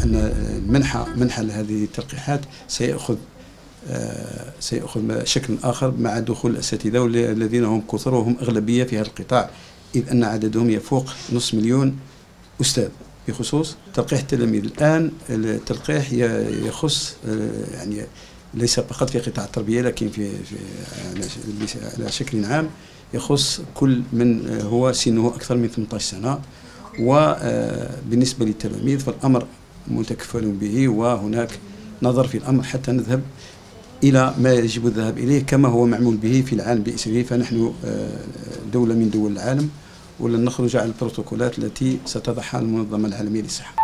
أن منح هذه التلقيحات سيأخذ شكل آخر مع دخول الأساتذة الذين هم كثر وهم أغلبية في هذا القطاع، إذ أن عددهم يفوق 500,000 أستاذ بخصوص تلقيح التلاميذ. الآن التلقيح يخص يعني ليس فقط في قطاع التربية، لكن على شكل عام يخص كل من هو سنه أكثر من 18 سنة. وبالنسبة للتلاميذ فالأمر متكفل به، وهناك نظر في الأمر حتى نذهب إلى ما يجب الذهاب إليه كما هو معمول به في العالم بأسره. فنحن دولة من دول العالم، ولن نخرج عن البروتوكولات التي ستضعها المنظمة العالمية للصحة.